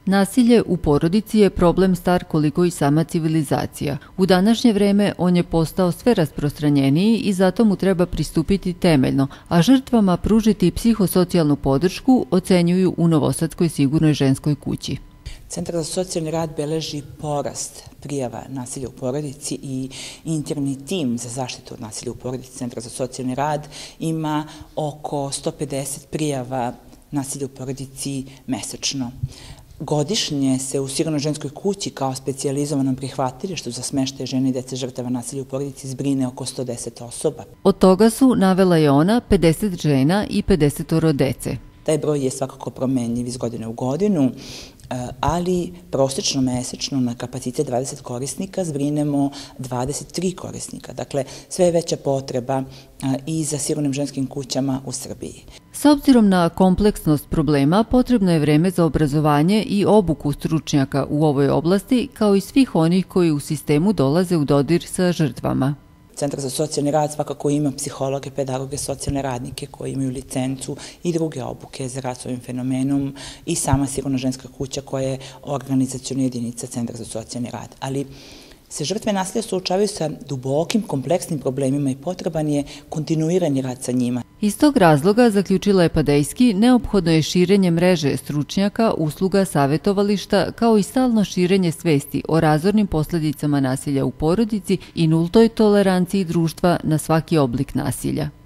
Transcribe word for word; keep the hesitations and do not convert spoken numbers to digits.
Nasilje u porodici je problem star koliko i sama civilizacija. U današnje vreme on je postao sve rasprostranjeniji i zato mu treba pristupiti temeljno, a žrtvama pružiti psihosocijalnu podršku, ocenjuju u Novosadskoj sigurnoj ženskoj kući. Centar za socijalni rad beleži porast prijava nasilja u porodici i interni tim za zaštitu od nasilja u porodici Centra za socijalni rad ima oko sto pedeset prijava nasilja u porodici mesečno. Godišnje se u Sigurnoj ženskoj kući kao specijalizovanom prihvatilištu za smeštaj žene i dece žrtava nasilja u porodici zbrine oko sto deset osoba. Od toga su, navela je ona, pedeset žena i pedeset dece. Taj broj je svakako promenljiv iz godine u godinu, ali prosečno mesečno na kapacitet dvadeset korisnika zbrinemo dvadeset tri korisnika. Dakle, sve je veća potreba i za sigurnim ženskim kućama u Srbiji. S obzirom na kompleksnost problema, potrebno je vreme za obrazovanje i obuku stručnjaka u ovoj oblasti, kao i svih onih koji u sistemu dolaze u dodir sa žrtvama. Centar za socijalni rad svakako ima psihologe, pedagoge, socijalne radnike koji imaju licencu i druge obuke za rad s ovim fenomenom i sama sigurna ženska kuća koja je organizaciona jedinica Centra za socijalni rad. Ali se žrtve nasilja suočavaju sa dubokim, kompleksnim problemima i potreban je kontinuirani rad sa njima. Iz tog razloga, zaključila je Padejski, neophodno je širenje mreže stručnjaka, usluga, savjetovališta, kao i stalno širenje svesti o razornim posljedicama nasilja u porodici i nultoj toleranciji društva na svaki oblik nasilja.